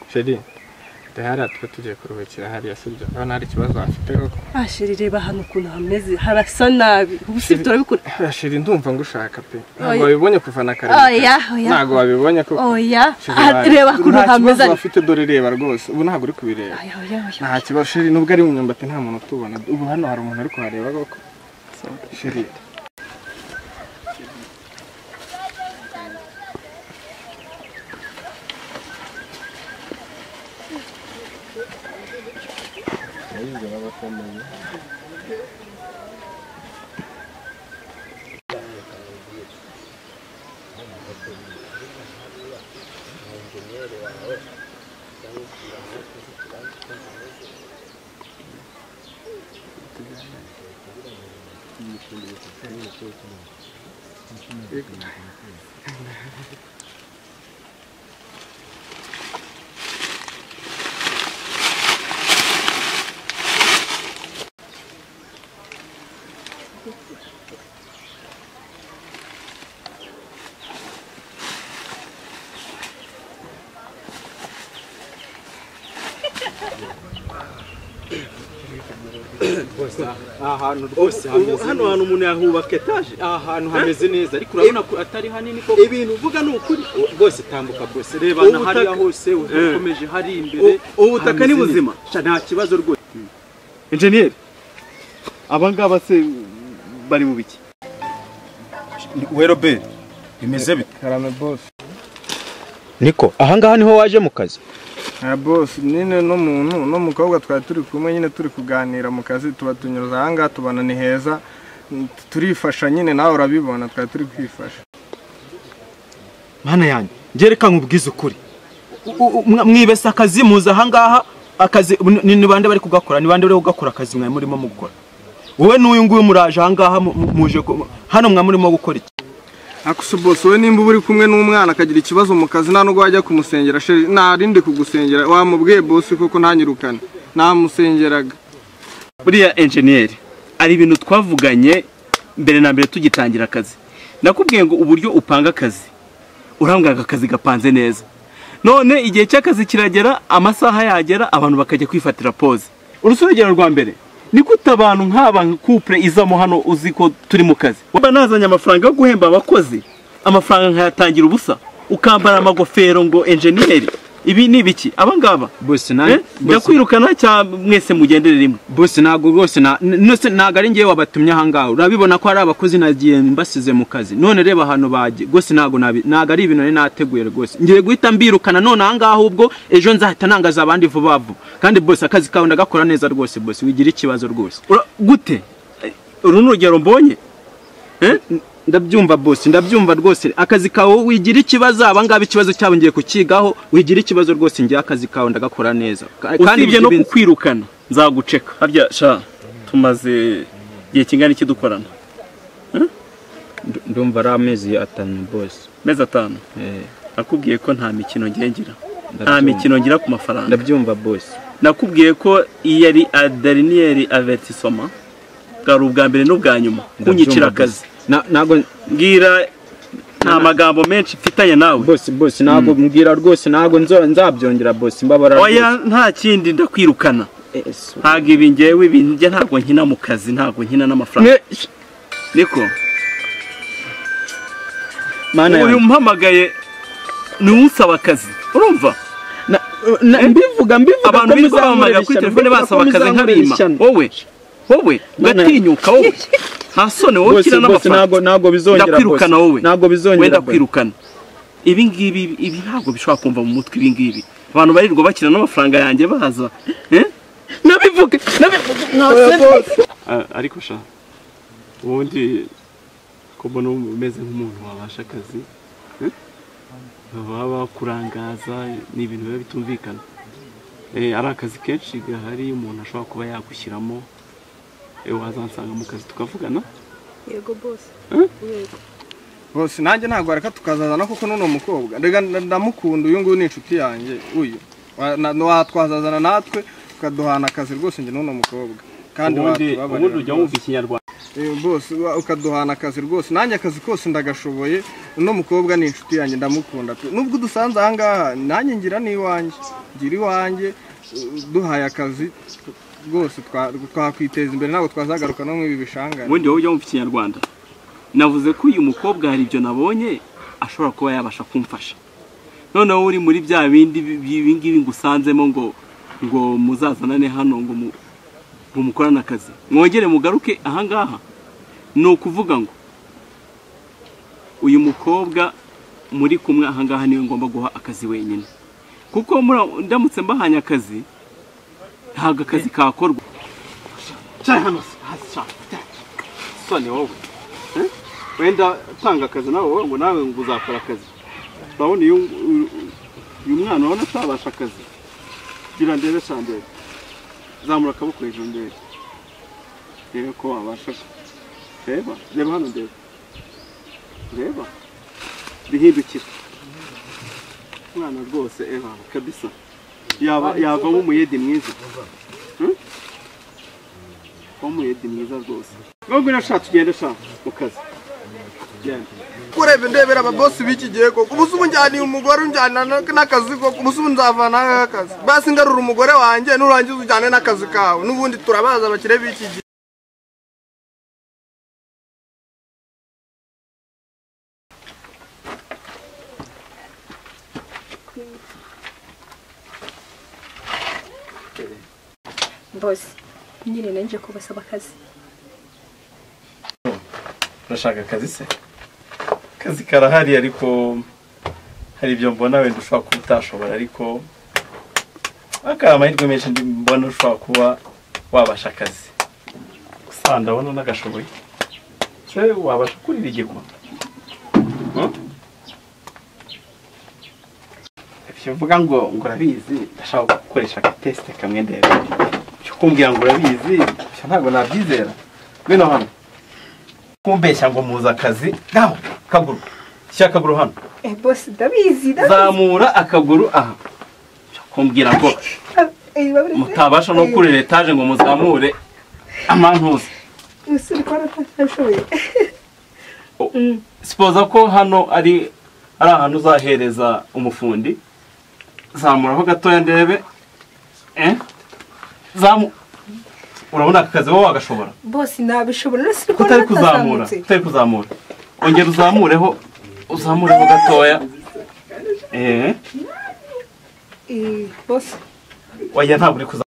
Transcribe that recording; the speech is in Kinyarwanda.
Sheri dahara twe tugiye kuruhukira hariya sibyo abana hari ikibazo afite koko Sheri reba hano ukuntu hameze harasa nabi ubusibye turabikora Sheri ndumva ngushaka pe ntabwo wabibonye kuva na kare ntabwo wabibonye ko reba ukuntu hameze afite dore reba rwose ubu ntabwo uri kubireba nta kibazo Sheri nubwo ari umunyambati nta muntu utubona ubu hano hari umuntu ari kuhareba koko Sheri ahantu rwose hano umuntu yahubaka etaje ahantu hameze neza ariko urabona ko atari hanini koko ibintu uvuga ni ukuri rwose tambuka rwose reba na hariya hose ukomeje hari imbere ubutaka ni buzima nta kibazo rwose engineer abangaba se bari mu biki Robert bimeze bite karame boss niko ahangaha niho waje mu kazi boss nine no muntu no mukobwa twari turi kumwe nyine turi kuganira mu kazi tuba tunyuza hanga tubana ni heza turifasha nyine nawe urabibona twari turi kwifasha Mana yanjye ngereka nkubwiza ukuri mwibesa akazi muza ahangaha akazi ni bande bari kugakora ni bande bari kugakora akazi mwe murimo mu gukora wowe n'uyu nguyu muraje ahangaha muje hano mwa murimo gukora iki Akusuboso we nimba uri kumwe n'umwana akagira ikibazo mu kazi nta nubwo wajya kumusengera Sheri narinde kugusengera wamubwiye boss koko ntanyirukane namusengeraga buriya engineer ari ibintu twavuganye mbere na mbere tugitangira akazi nakubwiye ngo uburyo upanga akazi urambwaga akazi gapanze neza none igihe cy'akazi kiragera amasaha yagera abantu bakajya kwifatira pause urusogero rwa mbere niko utabantu nk'aba couple izamo hano uziko turi mu kazi waba nazanye amafaranga yo guhemba abakozi amafaranga nkayatangira ubusa ukambara amagofero ngo engineer ibi ni biki abangaba boss ndakwirukana cya mwese mugendere rimwe boss nago rwose nago ari ngiye wabatumye ahangaho urabibona ko ari abakozi nagiye mbasize mu kazi none reba hano baje rwose nago ari ibintu nateguye rwose ngiye guhita mbirukana none ahangaho ubwo ejo nzahita nangaza abandi vuba vuba kandi boss akazi kawe ndagakora neza rwose boss wigira ikibazo rwose gute uru n'urugero mbonye ndabyumva boss ndabyumva rwose akazi kawe wigira ikibazo abangaba ikibazo cyabo ngiye kukigaho wigira ikibazo rwose ngiye akazi kawe ndagakora neza kandi ibyo no kukwirukana nzaguceka harya sha tumaze gihe kingana iki dukorana ndumva ari amezi 5 boss mezi 5 nakubwiye ko nta mikino ngira nta mikino ngira ku mafaranga ndabyumva boss nakubwiye ko iyi ari dernier avertissement bwari ubwa mbere n'ubwa nyuma kunyicira akazi nago ngira nta magambo menshi mfitanye nawe boss nago mbwira rwose nago nzabyongera boss mbabara oya nta kindi ndakwirukana ntago ibi ngewe ibintu nge ntago nkina mu kazi ntago nkina n'amafaranga niko mana uyu mpamagaye ni unsaba akazi urumva mbivuga abantu bizamamaga kuri telefone basaba akazi nk'abima wowe gatinyuka wowe hasone wowe kira n'amafaranga nago bizongera ndakwirukana wowe nago bizongera wenda kwirukana ibi ngibi ntago bishobora kumva mu mutwe ibi ngibi abantu barirwa bakira n'amafaranga yanjye baza nabivuga ariko sha ubundi ko mbona umeze nk'umuntu wabasha akazi baba kurangaza ni ibintu biba bitumvikana ari akazi kenshi gahari umuntu ashobora kuba yagushyiramo wazansanga mu kazi tukavugana yego boss yego boss nanjye ntago areka tukazazana kuko nuno mukobwa ndamukunda uyu nguyu ni inshuti yanjye uyu watwazazana natwe tukaduhana akazi rwose nge nuno mukobwa kandi ubundi ujya wumva ikinyarwanda bose ukaduhana akazi rwose nanjye akazi kose ndagashoboye uno mukobwa ni inshuti yanjye ndamukunda pe nubwo dusanze aha ngaha nanjye ngira iwanjye duhaye akazi rwose twakwiteza imbere ntabwo twazagaruka no muri ibi bishangane. Ubundi wowe ujya mu Kinyarwanda navuze ko uyu mukobwa hari ibyo nabonye ashobora kuba yabasha kumfasha, noneho uri muri bya bindi ngibi ngusanzemo ngo muzazanane hano ngo mukorane akazi mwongere mugaruke aha ngaha. Ni ukuvuga ngo uyu mukobwa muri kumwe aha ngaha niwe ngomba guha akazi wenyine, kuko ndamutse mbahanye akazi ntabwo akazi kakorwa. Soni wowe wenda tanga akazi nawe ngo nawe ngo uzakora akazi. Urabona uyu mwana urabona atabasha akazi, gira ndebe sandere zamura akaboko hejuru ndebe rero ko wabasha. Reba hano ndebe, reba bihindukira mwana rwose kabisa yavamo umuyedi mwiza, umuyedi mwiza rwose. Ngombwa nashatse tugende mu kazi. Kurebe ndebera ababosi b'iki gihe koko ubuze ubunjyaniye umugore unjyana n'akazi koko ubuze ubunzavana akazi basi ngarura umugore wanjye nurangiza ujyane n'akazi kawe n'ubundi turabaza abakire b'iki gihe. Boss nyine nanje kubasaba akazi. Urashaka akazi se? Akazi karahari ariko hari ibyo mbona wenda ushobora kuba utashobora, ariko akaba amahirwe menshi mbona ushobora kuba wabasha akazi. Gusa ndabona n'agashoboye. Se wabasha kurira igikwa? Ibyo mvuga ngo urabizi ndashaka gukoresha test kamwe ndebe. Cyo kumbwira ngo urabizi ntabwo nabyizera. Ngwino hano. Kumbeshya ngo muza akazi gaho kaguru cyakaguru hano. Boss ndabizi zamura akaguru aha. Kumbwira ngo mutabasha no kurira etage ngo muzamure amantuza. Usuri kwa natashoboye. Suppose ko hano ari ahantu uzahereza umufundi. Zamuraho gatoya ndebe. Urabona akazi wowe wagashobora? Boss nabishobora nasi ko utari kuzamura. Ongera uzamureho gatoya. Boss. Oya ntabwo uri